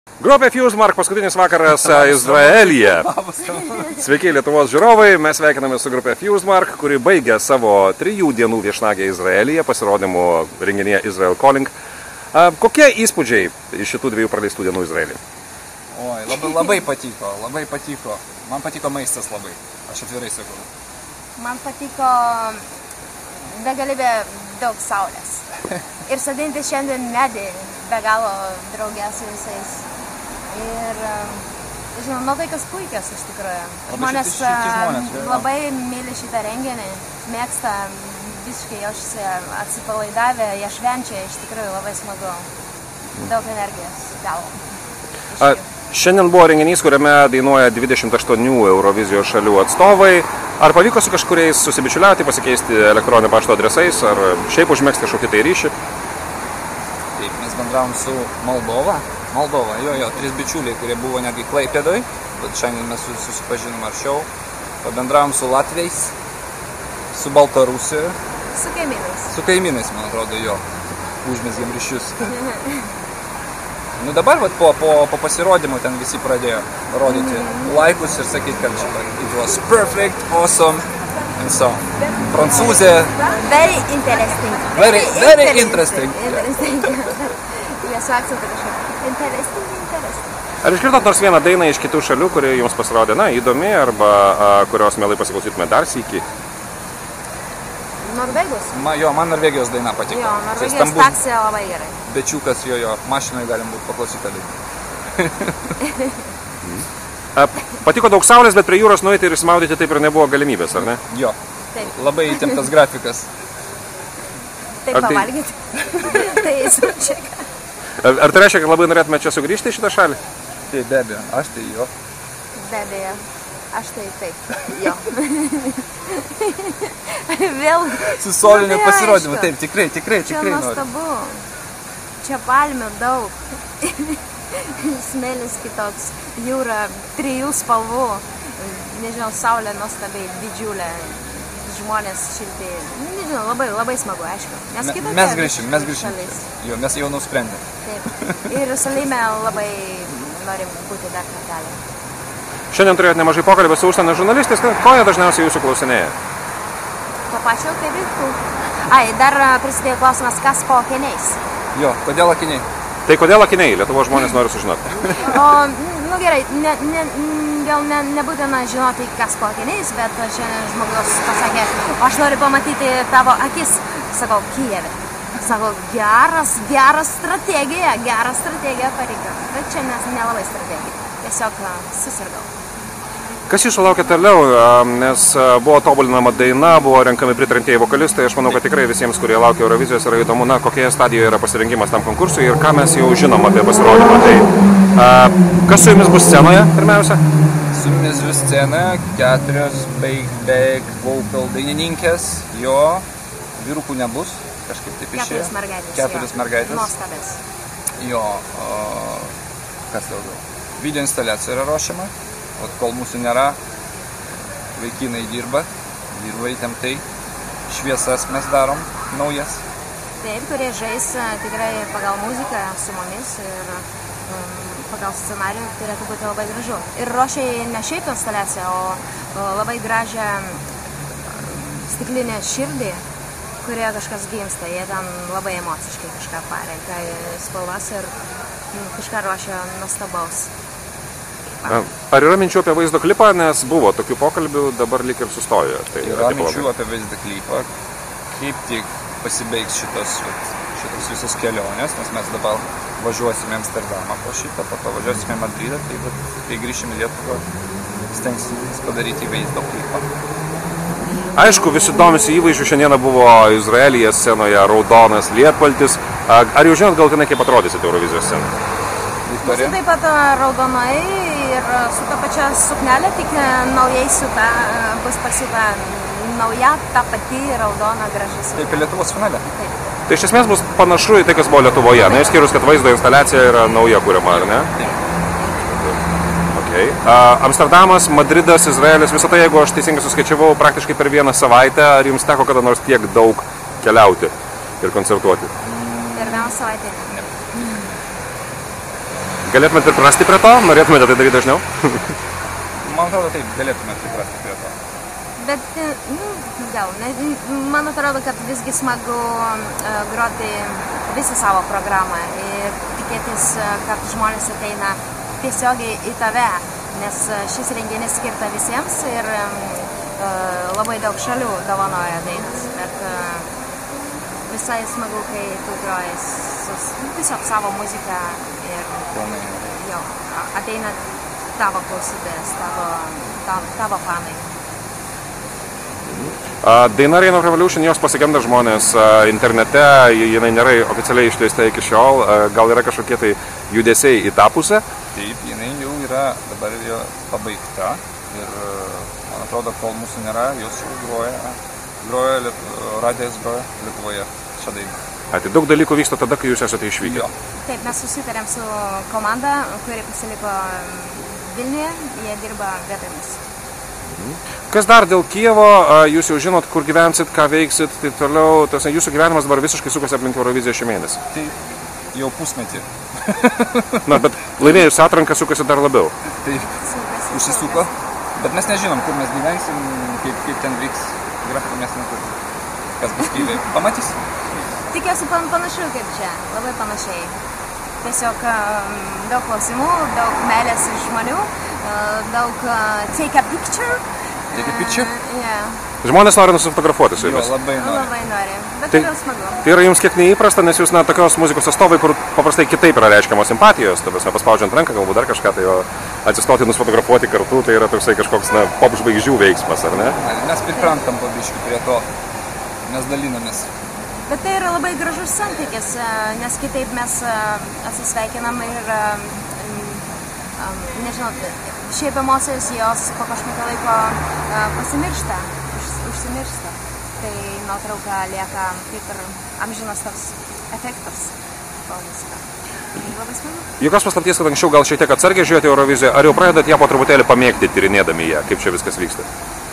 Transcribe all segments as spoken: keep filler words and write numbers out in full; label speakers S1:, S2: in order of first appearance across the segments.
S1: Grupė Fusemark paskutinis vakaras Izraelyje. Sveiki Lietuvos žiūrovai, mes sveikiname su grupė Fusemark, kuri baigė savo trijų dienų viešnagę Izraelyje, pasirodymų renginyje Israel Calling. Kokie įspūdžiai iš šitų dviejų praleistų dienų Izraelyje?
S2: Oi, labai, labai patiko, labai patiko. Man patiko maistas labai, aš atvirai sakau.
S3: Man patiko begalybė daug saulės. Ir sodinti šiandien medį be galo draugė su visais. Ir, žinau, nuotaikas puikios iš tikrųjų. Žmonės labai myli šitą renginį, mėgsta, visiškai jaučiasi atsipalaidavę, jie švenčia, iš tikrųjų labai smagu. Daug energijos gavo.
S1: Šiandien buvo renginys, kuriame dainuoja dvidešimt aštuonių Eurovizijos šalių atstovai. Ar pavyko su kažkuriais susibičiuliauti, pasikeisti elektroninio pašto adresais, ar šiaip užmegzti kažkokį tai ryšį?
S2: Taip, mes bendravom su Moldova. Moldova, jo, jo, trys bičiuliai, kurie buvo netgi Klaipėdoj, bet šiandien mes susipažinom aršiau. Pabendravom su Latviais, su Baltarusija.
S3: Su kaimynais.
S2: Su kaimynais, man atrodo, jo, užmezgėm ryšius. Nu dabar vat, po, po, po pasirodymo ten visi pradėjo rodyti laikus ir sakyti, kad šitą it was perfect, awesome and so on. Prancūzė.
S3: Very interesting.
S2: Very, very interesting.
S3: Interesting. Jūsų akcentai kažkaip. Interesting, interesting.
S1: Ar išgirdot nors vieną dainą iš kitų šalių, kuri jums pasirodė, na, įdomi, arba a, kurios mielai pasiklausytume dar sykį?
S3: Norvegus?
S2: Ma, jo, man Norvegijos daina patiko.
S3: Jo, Norvegijos taksija labai gerai.
S2: Bečiukas, jo, jo, mašinoje galim būti paklausyta daina.
S1: Patiko daug saulės, bet prie jūros nueiti ir įsimaudyti taip ir nebuvo galimybės, ar ne?
S2: Jo,
S3: taip.
S2: Labai įtemptas grafikas.
S3: Taip pavalgyti. Tai įsiučiak.
S1: Ar tai reiškia, kad labai norėtume čia sugrįžti į šitą šalį?
S2: Tai be abejo, aš tai jo.
S3: Be abejo, aš tai taip, jo. Vėl.
S2: Su soliniu pasirodymu, taip, tikrai, tikrai, tikrai noriu.
S3: Čia nuostabu. Čia palmių daug. Smėlis kitoks, jūra, trijų spalvų. Nežinau, saulė nuostabiai didžiulė. Žmonės šilti, nežinau, labai, labai smagu, aišku. Nes kitokia
S2: mes grįšim, mes grįšim.
S3: Šalis.
S2: Jo, mes jau nusprendėm.
S3: Taip. Ir Jerusalime labai norim būti dar kartelį.
S1: Šiandien turėjot nemažai pokalbį su užsienio žurnalistais, ko jie dažniausiai jūsų klausinėja?
S3: To pačio kaip ir tu. Ai, dar prisidėjo klausimas, kas po akiniais.
S2: Jo, kodėl akiniai?
S1: Tai kodėl akiniai? Lietuvos žmonės nori sužinoti.
S3: O, nu gerai, ne, ne, gal ne, nebūtina žinoti, kas po akiniais, bet šiandien žmogus pasakė, aš noriu pamatyti tavo akis, sakau, Kijeve. Sakau, geras, geras strategija, geras strategija pareiga. Bet čia nes nelabai strategija, tiesiog susirgau.
S1: Kas jūsų laukia toliau, nes buvo tobulinama daina, buvo renkami pritarintieji vokalistai, aš manau, kad tikrai visiems, kurie laukia Eurovizijos, yra įdomu, na, kokioje stadijoje yra pasirengimas tam konkursui ir ką mes jau žinom apie pasirodymą. Tai, kas su jumis bus scenoje, pirmiausia?
S2: Su jumis bus scena, keturios beig, beig, vocal dainininkės, jo, vyrukų nebus, kažkaip taip išėjo.
S3: Keturios mergaitės.
S2: Keturios mergaitės.
S3: Nuostabės.
S2: Jo, o, kas daugiau? Video instaliacija yra ruošiama. O kol mūsų nėra, vaikinai dirba, dirba įtemptai, šviesas mes darom, naujas.
S3: Taip, kurie žais tikrai pagal muziką su mumis ir um, pagal scenarijų turėtų būti labai gražu. Ir ruošia ne šiaip instaliaciją, o, o labai gražią stiklinę širdį, kurie kažkas gimsta. Jie ten labai emociškai kažką parenka spalvas ir kažką ruošia nuostabaus.
S1: Ar yra minčių apie vaizdo klipą, nes buvo tokių pokalbių, dabar lyg ir sustojo? Tai
S2: yra minčių apie vaizdo klipą, kaip tik pasibaigs šitos, šitos visos kelionės, nes mes dabar važiuosime į Amsterdamą po šitą, po to važiuosime į Madridą, tai kai grįšime į Lietuvą, stengsimės padaryti vaizdo klipą.
S1: Aišku, visi domisi įvaizdžių, šiandieną buvo Izraelyje scenoje raudonas lietpaltis. Ar jau žinot galtinai, kaip atrodysite Eurovizijos scenoje?
S3: Mūsų taip pat raudonai ir su ta pačia suknelė, tik naujai siūta, bus pasiūta nauja, ta pati raudona graži suknelė.
S2: Taip, Lietuvos finale.
S3: Taip.
S1: Tai iš esmės bus panašu į tai, kas buvo Lietuvoje, ne, išskyrus, kad vaizdo instaliacija yra nauja kuriama, ar ne?
S2: Taip.
S1: Okay. Uh, Amsterdamas, Madridas, Izraelis, visą tai, jeigu aš teisingai suskaičiavau, praktiškai per vieną savaitę, ar jums teko kada nors tiek daug keliauti ir koncertuoti?
S3: Per vieną savaitę ne.
S1: Galėtumėte priprasti prie to? Norėtumėte tai daryti dažniau?
S2: Man atrodo, taip, galėtume priprasti prie to.
S3: Bet, nu, gal, ne, man atrodo, kad visgi smagu uh, groti visą savo programą ir tikėtis, uh, kad žmonės ateina tiesiogiai į tave, nes uh, šis renginys skirta visiems ir um, uh, labai daug šalių dovanoja dainas. Bet uh, visai smagu, kai tu groji su tiesiog savo muziką ir jo, ateina tavo klausytojas, tavo, tavo, tavo fanai.
S1: Daina Rain of Revolution, jos pasigenda žmonės internete, jinai nėra oficialiai išleista iki šiol, gal yra kažkokie tai judesiai į tą pusę?
S2: Taip, jinai jau yra dabar jau pabaigta ir man atrodo, kol mūsų nėra, jos jau groja, groja radijas groja Lietuvoje šią dainą.
S1: A, tai daug dalykų vyksta tada, kai jūs esate išvykę?
S2: Jo.
S3: Taip, mes susitarėm su komanda, kuri pasiliko Vilniuje, jie dirba vietomis.
S1: Kas dar dėl Kijevo, jūs jau žinot, kur gyvensit, ką veiksit, taip toliau, tas, jūsų gyvenimas dabar visiškai sukasi aplink Euroviziją šį mėnesį.
S2: Taip, jau pusmetį.
S1: Na, bet laimėjus atranką sukasi dar labiau.
S2: Taip, užsisuko, bet mes nežinom, kur mes gyvensim, kaip, kaip ten vyks, grafikų mes neturim. Kas bus Kijeve, pamatysim.
S3: Tikiuosi panašiai kaip čia, labai panašiai. Tiesiog daug klausimų, daug meilės iš žmonių, daug take a picture.
S2: Take a picture?
S3: Uh, yeah.
S1: Žmonės nori nusifotografuoti su jumis.
S2: Jo, labai nori.
S3: Labai nori, bet
S1: tai,
S3: yra smagu.
S1: Tai yra jums kiek neįprasta, nes jūs na, tokios muzikos atstovai, kur paprastai kitaip yra reiškiamos simpatijos, ta prasme, paspaudžiant ranką, galbūt dar kažką, tai atsistoti nusifotografuoti kartu, tai yra toksai kažkoks na, pop žvaigždžių veiksmas, ar ne?
S2: Mes priprantam pabiškių prie to, mes dalinamės.
S3: Bet tai yra labai gražus santykis, nes kitaip mes atsisveikinam ir, nežinau, šiaip emocijos jos po kažkokio laiko pasimiršta, užsimiršta. Tai nuotrauka lieka kaip ir amžinas toks efektas po visko. Tai labai smagu.
S1: Jokios paslapties, kad anksčiau gal šiek tiek atsargiai žiūrėti Euroviziją, ar jau pradedat ją po truputėlį pamėgti, tyrinėdami ją, kaip čia viskas vyksta?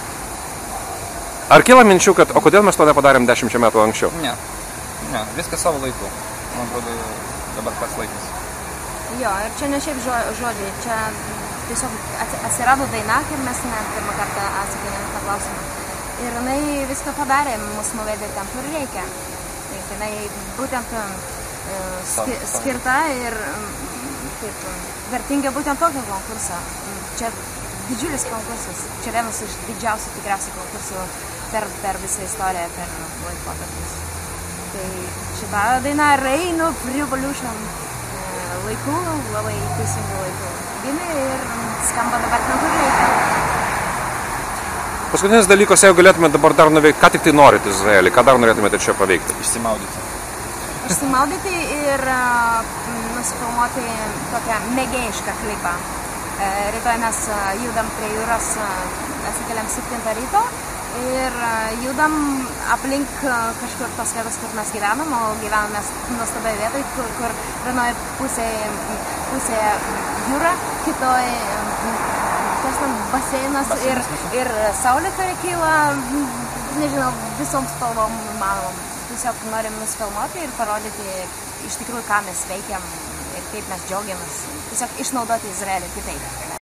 S1: Ar kyla minčių, kad o kodėl mes to nepadarėm dešimčia metų anksčiau?
S2: Ne, ne, viskas savo laiku. Man atrodo, dabar pats laikas.
S3: Jo, ir čia ne šiaip žodžiai, čia tiesiog atsirado daina, ir mes ne pirmą kartą atsakėm tą klausimą. Ir jinai viską padarė, mus nuvedė ten, kur reikia. Ir jinai būtent ski, skirta ir taip, vertinga būtent tokio konkursą. Čia didžiulis konkursas, čia vienas iš didžiausių tikriausiai konkursų per, per visą istoriją, per laikotarpius. Tai šita daina Rain of Revolution laikų, labai teisingų laikų gimė ir skamba dabar ten, kur reikia.
S1: Paskutinis dalykas, jeigu galėtumėte dabar dar nuveikti, ką tik tai norite Izraelį, ką dar norėtumėte čia paveikti?
S2: Išsimaudyti.
S3: Išsimaudyti ir uh, nusifilmuoti tokią mėgėjišką klipą. Uh, rytoj mes uh, judam prie jūros, uh, atsikeliam septintą ryto ir uh, judam aplink uh, kažkur tos vietos, kur mes gyvenam, o gyvenam mes nuostabiai vietoj, kur, kur vienoje pusėje, pusėje jūra, kitoje kas ten baseinas ir, ir saulė, kuri kyla, nežinau, visoms spalvom įmanomom. Tiesiog norim nusifilmuoti ir parodyti iš tikrųjų, ką mes veikiam ir kaip mes džiaugiamės. Tiesiog išnaudoti Izraelį kitaip.